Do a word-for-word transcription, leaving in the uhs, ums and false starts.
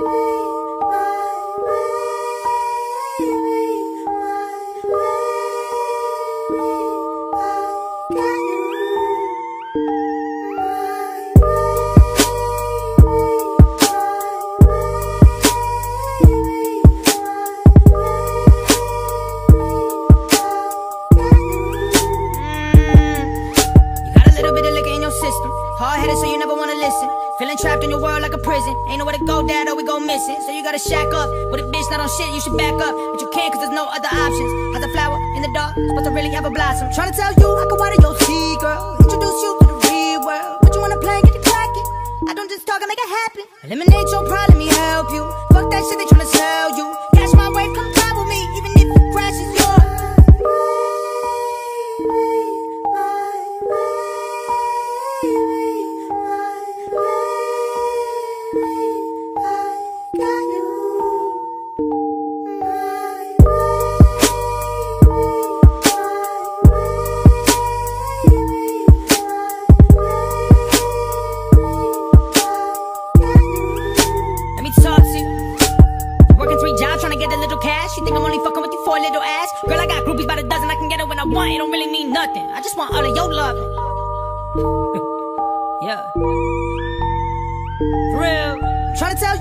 Trapped in your world like a prison. Ain't nowhere to go, dad, or we go missing. So you gotta shack up with a bitch not on shit, you should back up. But you can't cause there's no other options. How's a flower in the dark supposed to really have a blossom? Tryna tell you I can water your tea, girl. Introduce you to the real world. But you wanna play, get you cracking. I don't just talk, I make it happen. Eliminate your problem, me help you. Fuck that shit they tryna sell you. Catch my wave, come fly with me. Even if it crashes yours. You think I'm only fucking with you for a little ass? Girl, I got groupies by the dozen, I can get it when I want. It don't really mean nothing. I just want all of your loving. Yeah. For real. I'm trying to tell